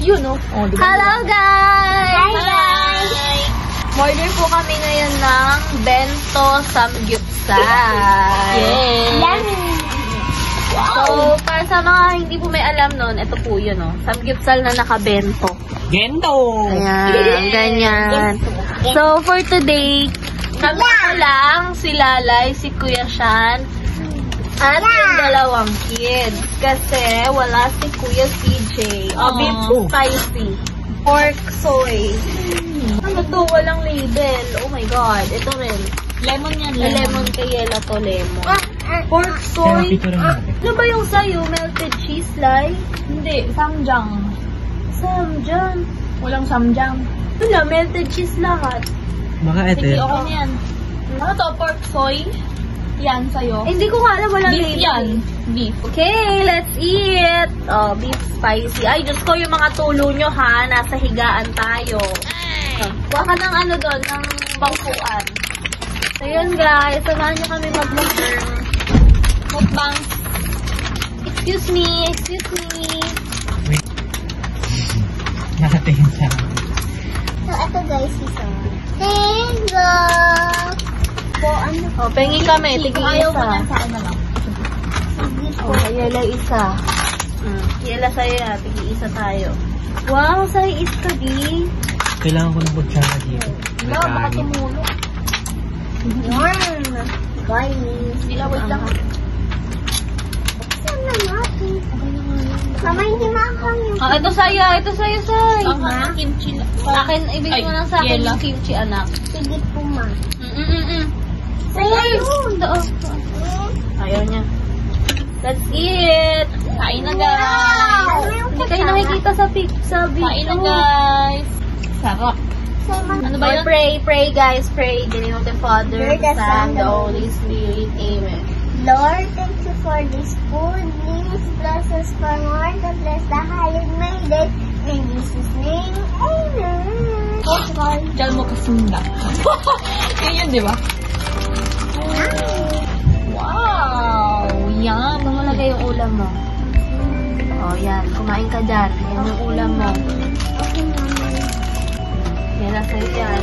Yun, no? Oh, hello, guys! Hi! Order po kami ngayon ng bento samgyupsal. Yummy! So, para sa mga hindi po may alam nun, ito po yun, no? Samgyupsal na nakabento. Gento! Ayan, ganyan. So, for today, kami ko lang si Lalay, si Kuya Shan, at yung dalawang kids. Kasi wala si Kuya CJ. Beef spicy. Pork soy. Ano to? Walang label. Oh my God. Ito rin. Lemon yan, Lemon kay Yela to lemon. Pork soy. Ano ba yung sayo? Melted cheese, Lai? Hindi, samjang. Samjang. Walang samjang. Wala, melted cheese lahat. Baka ito Sige, yun. okay na yan. Ano to? Pork soy? Yan, sa'yo. Hindi ko nga alam, walang Beef label. yan. Beef. Okay, let's eat! Oh, beef spicy. Ay, Diyos ko, yung mga tulo nyo ha, nasa higaan tayo. Kuha ka ng ano doon, ng bangkuan. So yun guys, samahan nyo kami mag-mukbang. Mukbang. Excuse me, excuse me. Wait. Nakatingin sa akin. So, ito guys, isa. Tango! Po, ano? Oh, pengi kami, tigi Ayaw mo isa. na sa akin na lang. Oh, Yela isa. Yela sa'yo na, tigi isa tayo. Wow, sa'yo is ka di. Kailangan ko ng kutsara dito. Wala, baka tumulong. Yarn! Guys. Sila, wait lang. Saan na natin? Mama, hindi makakang yung... Oh, ito sa'yo, Say. Ang kimchi lang. Akin, ibigay mo lang sa akin Yela. yung kimchi, anak. Sige po, ma. Sayang! Ayaw niya. Let's eat! Kain na, guys. Hindi kayo nakikita sa video. Kain na, guys. Sarap. Ano ba yun? Pray guys, pray. In the name of the Father, the Son, the Holy Spirit. Amen. Lord, thank you for this food. Please bless us for more to bless the highly made it. In Jesus' name, amen. Diyan mo kasunda. Yun, di ba? Wow! Yan! Ano lagay yung ulam mo? Oh, yan. Kumain ka dyan. Yan yung ulam mo. Yan na sa'yo yan.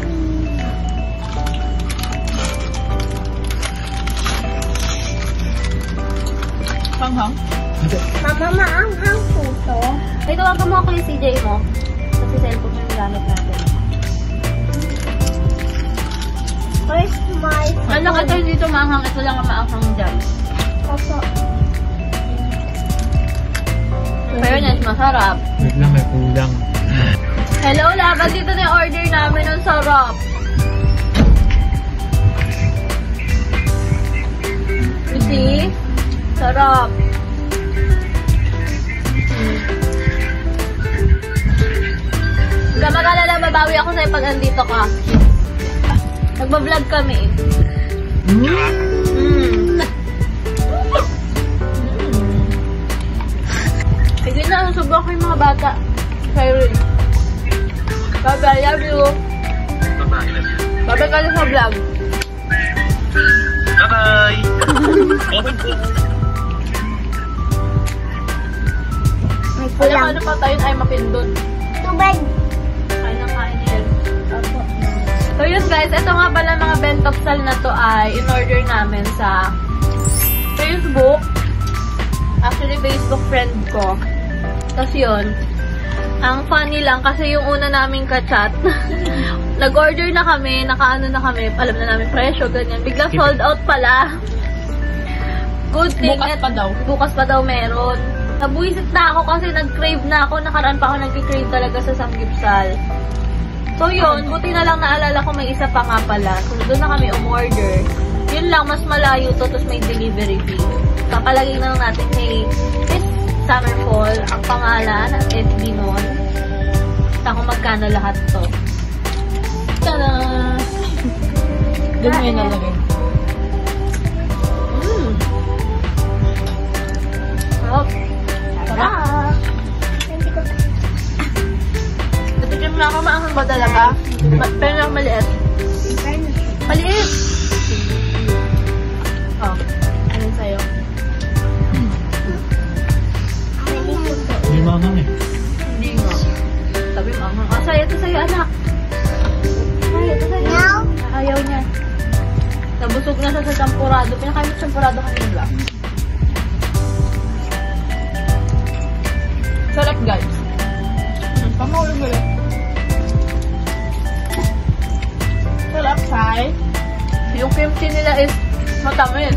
Hanghang? Mama, maanghang po to. Ay, tawagan mo ako yung CJ mo. Kasi cellphone yung gamit natin. Where's my... Ano ka tayo dito maanghang? Ito lang ang maanghang dyan. Opo. Pero yan, masarap. Wait lang, may kulang. Hello, labag dito na yung order namin. Ang sarap. You see? Sarap. Huwag ka mag-alala, babawi ako sa'yo pag andito ka. Nagbablog kami. Sige na, sobrang ko yung mga bata. Sa'yo rin. Bye-bye, love you. Bye-bye ka na sa vlog. Bye-bye! Alam ano pa tayo ay mapindot. Tubig. Kain na kain yan. So yun guys, ito nga pala mga bentopsal na to ay in-order namin sa Facebook. Actually, Facebook friend ko. Tapos yun, ang funny lang kasi yung una naming ka-chat, nag-order na kami, naka-ano na kami, alam na namin presyo, ganyan. Bigla sold out pala. Good thing. Bukas pa daw meron. Nabuisit na ako kasi nag-crave na ako. Nakaraan pa ako nag-crave talaga sa samgyupsal. So yun, buti na lang naalala ko may isa pa nga pala. So doon na kami umorder. Yun lang, mas malayo to, tapos may delivery fee. Papalagay na lang natin kay Miss Summerfall ang pangalan at FB nun. Basta kung magkano lahat to. Tada! Doon mo yung nalagay. Sarap. Sarap. Natikim na ako, maanghang ba talaga? Pero lang maliit. Maliit! Oh, ano sa'yo? Hindi maanghang eh. Hindi nga. Sabi mo, ito sa'yo, anak. Ay, ito sa'yo. No. Ayaw niya. Nabusog na siya sa champurado. Pinakain mo champurado kanila. Sarap, guys. Pamaulo mo lang. Sarap, Sai. Yung kimchi nila is matamis.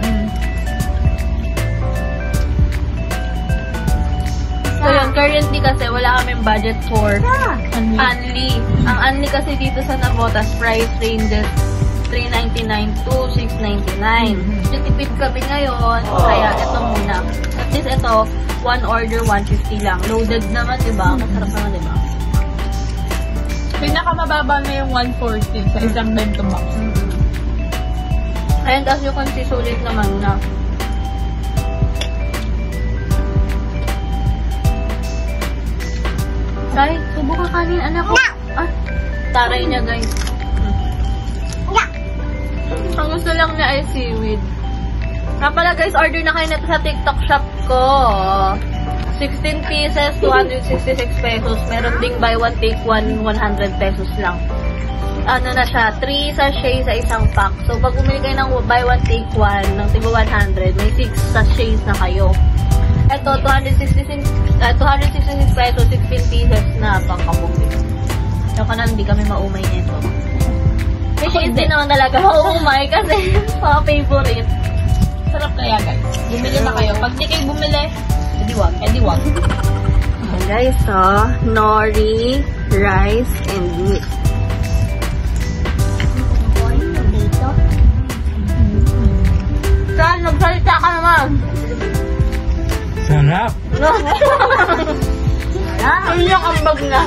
So yun, currently kasi wala kaming budget for Anli. Ang Anli kasi dito sa Navotas, price ranges $3.99 to $6.99. Tipid kami ngayon, kaya ito muna. At least ito, one order, $150 lang. Loaded naman, diba? Masarap naman, diba? Pinakamababa na yung 140 sa isang bento box. And as you can see, sulit naman na. Tay, subukan kanin, anak ko. Ah, taray niya, guys. Ang gusto lang niya ay seaweed. Pala guys, order na kayo nito sa TikTok shop ko. 16 pieces, 266 pesos. Meron ding buy one, take one, 100 pesos lang. Ano na siya, 3 sachets sa isang pack. So, pag bumili kayo ng buy one, take one, ng tigo 100, may 6 sachets na kayo. Ito, 266 pesos, 16 pieces na pangkabumili. So, kanan, hindi kami maumay nito. May shades din naman talaga maumay kasi mga favorite. Sarap kaya, guys. Bumili na kayo. Pag di kayo bumili, edi wag. Okay, guys, so, nori, rice, and meat. Saan? Nagsalita ka naman. Sarap! Ano yung ambag na?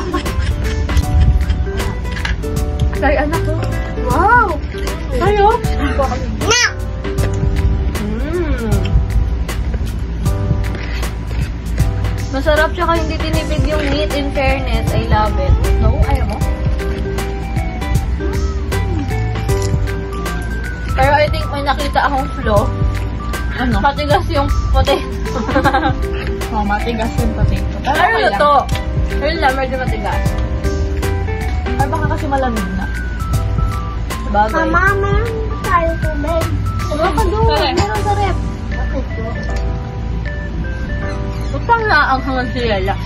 Ay, anak ko. Wow! Tayo? No. Masarap siya hindi tinipid yung meat. In fairness, I love it. No? Ayaw mo? Pero I think may nakita akong flaw. Ano? Matigas yung potato. Matigas yung potato. Pero Ano okay to? Ayun lang, medyo matigas. Ay, baka kasi malamig na. Bagay. Mama, meron tayo tubig. Huwag ka doon. Sa rep. Meron sa rep. Bakit po? Utang na ang hangal sila.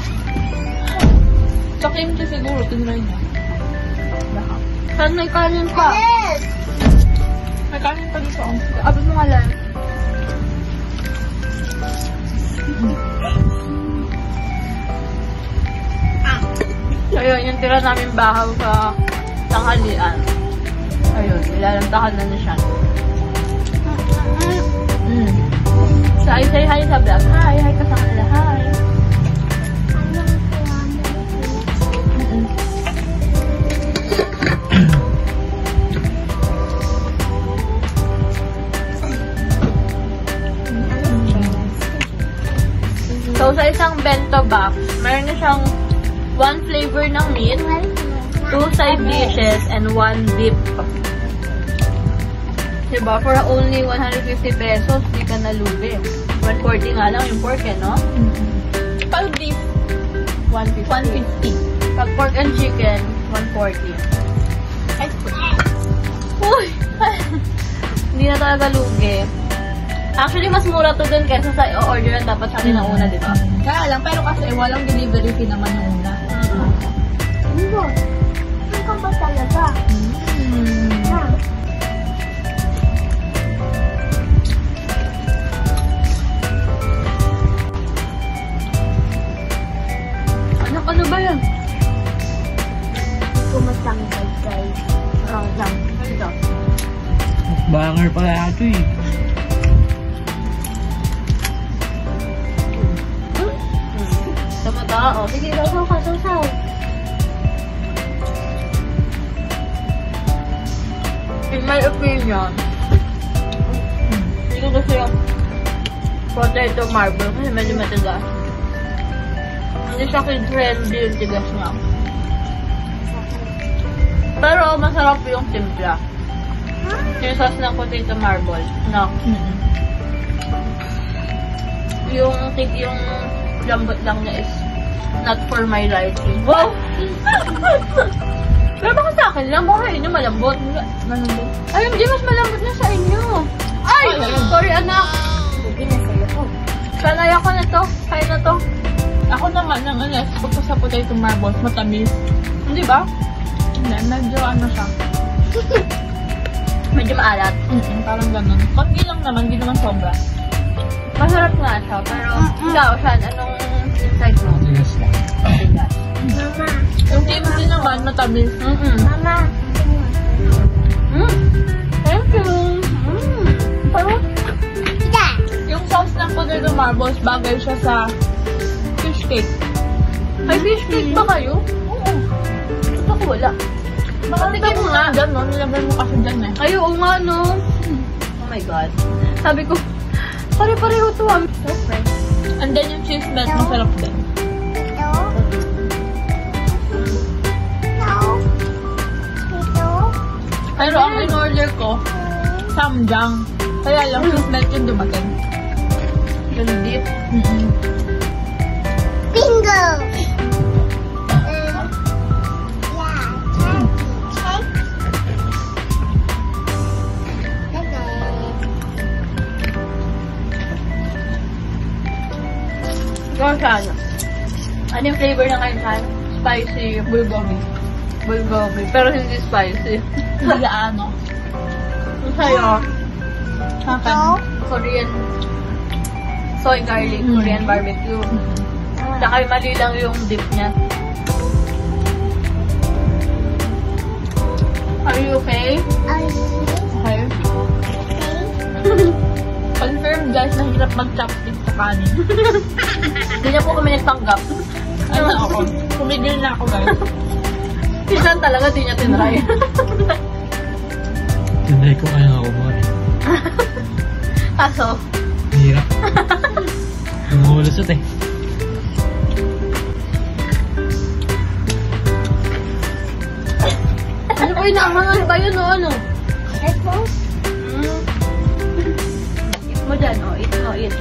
Sa kimchi siguro, tinry niya. Saan may kanin pa? Yes. May kanin pa dito. Abot mo nga lang. Ayun, yung tira namin bahaw sa tanghalian. Ayun, nilalantakan na siya. Say hi sa vlog. Hi ka sa kanila. Hi. So, sa isang bento box, meron na siyang 1 flavor ng meat, 2 side dishes, and 1 dip. Diba? For only 150 pesos, di ka nalubi. 140 nga lang yung pork, no? Pag beef, 150. Pag pork and chicken, 140. Ice cream. Uy! Hindi na talaga lugi. Actually, mas mura to dun kesa sa i-orderan dapat sa atin na una, di ba? Kaya lang, pero kasi walang delivery fee naman yung una. Ano? Ano ka ba talaga? Ha? Ano ba yan? Kumatanggal, guys. Wrong lang. Ito. Banger pala ito eh. Sama tao. Sige, sasaw ka, sasaw. In my opinion, hindi ko gusto yung potato marble kasi medyo matigas. Hindi siya kid-friendly yung tigas niya. Pero masarap yung timpla. Yung sauce ng potato marble. No. Yung lambot lang niya is Not for my liking. Wow! Pero baka sa akin lang, baka inyo malambot. Malambot. Ay, hindi mas malambot na sa inyo. Ay! Sorry, anak. Hindi na sa'yo ko. Sanay ako na to. Kaya na to. Ako naman, ang alas, pagka sa potato marbles, matamis. Hindi ba? Hindi, medyo ano siya. Medyo maalat. Parang ganun. Konti lang naman, hindi naman sobra. Masarap nga siya, pero ikaw, Shan, anong insight mo? Yes lang. Mama. Yung kimchi naman, matamis. Mama. Thank you. Parang, Ida. Yung sauce ng potato marbles, bagay siya sa fish cake. may fish cake ba kayo? Oo. Ito ko wala. Baka tigay mo nga. Dyan, no? Nilagay mo kasi dyan eh. Ay, oo nga, no? Oh my God. Sabi ko, pare-pareho to, ah. So fresh. And then yung cheese melt, masarap din. Ito. Ito. Pero ang in-order ko, samjang. Kaya lang, cheese melt yung dumating. Yung dip. Bingo. Ikaw, Shan. Ano yung flavor na kayo, Shan? Spicy. Bulgogi. Bulgogi. Pero hindi spicy. Hindi ano. Ang sa'yo, Akin. Korean soy garlic, Korean barbecue. Saka mali lang yung dip niya. Are you okay? Okay. Confirm guys, nahirap mag-chopstick sa kanin. Hindi na po kami nagtanggap. Ano ako? Pumigil na ako guys. Si Shan talaga, di niya tinry. Tinay ko kaya ako mo eh. Kaso, Hirap. Umulusot eh. ano po inaangan ba yun o ano? Ito. Eat mo dyan, o. Eat mo, eat.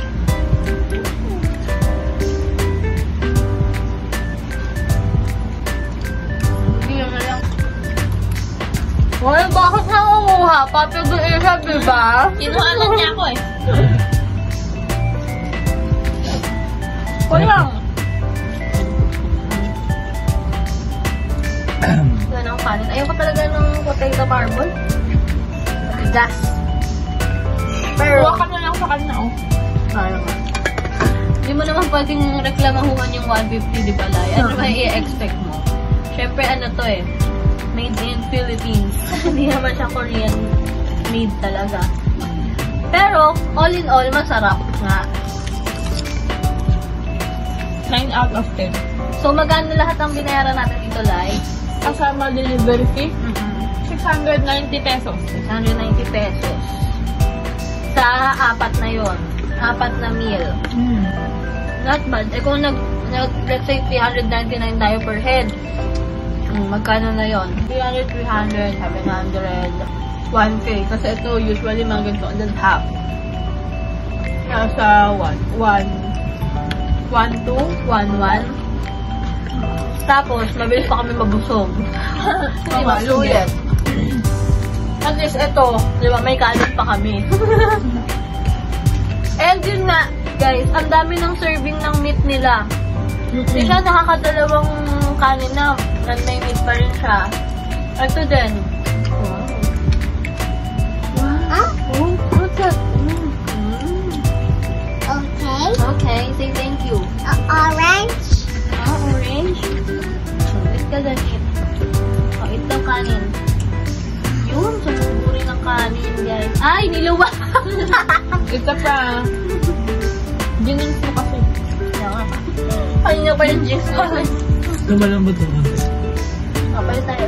Hindi na lang. Well, bakit nangunguha? Pati doon isa, diba? Kinuhanan niya ako eh. Walang. Yan ang kanin. Ayoko talaga ng potato marble. Gas. Pero, Kuha ka na lang sa kanya oh. parang hindi mo naman pwedeng reklamahuan yung 150, di ba, Lai? Ano ba i-expect mo? Siyempre, ano to eh, made in Philippines. Hindi naman siya Korean made talaga. Pero, all in all, masarap nga. 9 out of 10. So, magkano lahat ang binayaran natin dito, Lai? Kasama delivery fee, 690 pesos. 690 pesos. Sa apat na yon, apat na meal. Not bad. Eh kung let's say 399 tayo per head, magkano na yon? 300, 300, 700, 1K. Kasi ito usually mga ganito, and then half. Nasa 1, 2, 1, 1. Tapos, mabilis pa kami mabusog. Hindi masulit. At least ito, di ba, may kanin pa kami. And yun nga, guys, ang dami ng serving ng meat nila. Hindi siya nakakadalawang kanin na may meat pa rin siya. Ito din. Wow. Ah? Oh, what's that? Okay. Okay, say thank you. Orange. Orange. Eat ka dyan, eat. Oh, ito kanin. Yun, sumuburi ng kanin, guys. Ay, niluwa! Ito pa. Ginings mo kasi. Ay, niya pa yung jinx ko. Lumalambot ng konti. Kapal tayo.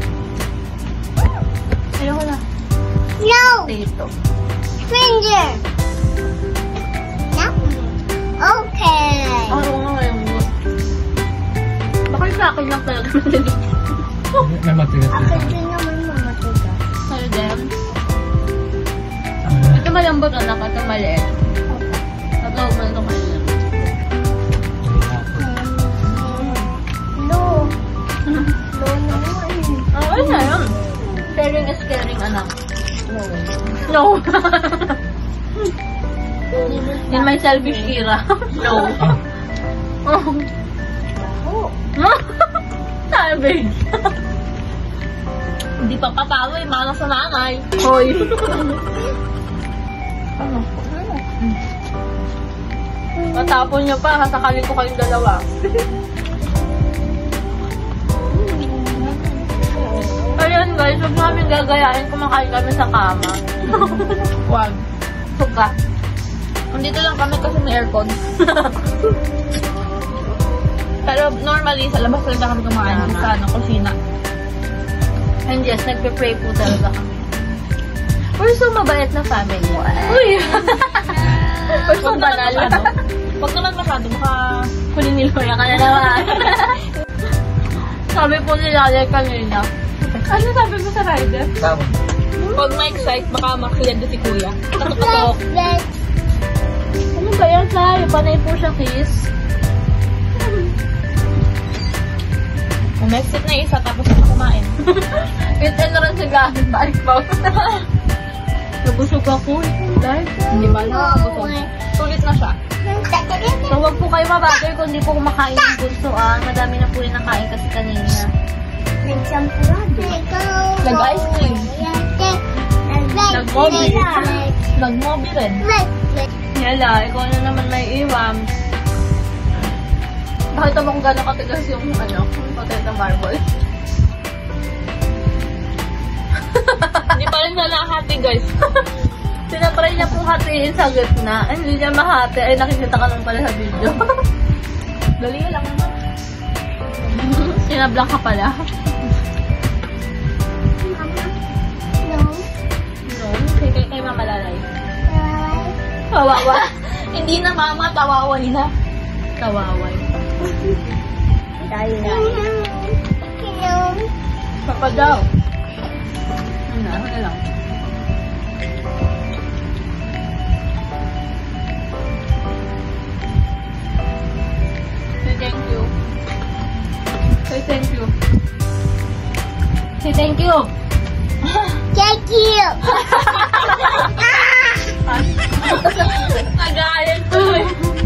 Ayoko na. No. Dito. Finger. No. Okay. Oo nga ngayon. Baka sa akin lang talaga. May matigas Ako dito. din naman mamatuga. Sa'yo din. Ito malambot anak, ito maliit. Ito, ito maliit. Sharing is caring, anak. No. In my selfish era. No. Sabi. Hindi pa patalo eh, mana sa nanay. Hoy. Ano? Matapon niyo pa, sasakalin ko kayong dalawa. Ayun guys, huwag namin gagayain kumakain kami sa kama. Wag. Suka. Nandito lang kami kasi may aircon. Pero normally, sa labas talaga kami kumain sa kusina. And yes, nagpe-pray po talaga kami. We're so mabait na family. Uy! We're so banal. Huwag naman masyado, baka Kunin nila ka na naman. Sabi po nila kanina. Ano sabi mo sa rider? Tama. pag ma-excite, baka makilad si kuya. Tatok-tatok. Ano ba yan, Sai? Panay po siya kiss. Umexit na isa, tapos na kumain. Ito na rin siya gamit. Balik ba? Nabusog ako. Hindi ba? Tulit na siya. So, wag po kayo mabagay kung di po kumakain ng bunso, ah. Madami na po rin nakain kasi kanina. Nag-ice cream. Nag-movie rin. Yala, ikaw na naman may iwam. Bakit naman kung gano'ng katigas yung potato marble? Hindi pa rin na nakahati, guys. Tinatry niya pong hatiin sa gitna. Ay, hindi niya mahati. Ay, nakikita ka naman pala sa video. Dali lang naman. Sinablang ka pala. No, kay Mama Lalay. Kawawa. Hindi na mama, tawaway na. Kawaway. Papa daw. Ano na lang. Say thank you. Say thank you. Say thank you. Thank you. Nag-aayan ko eh.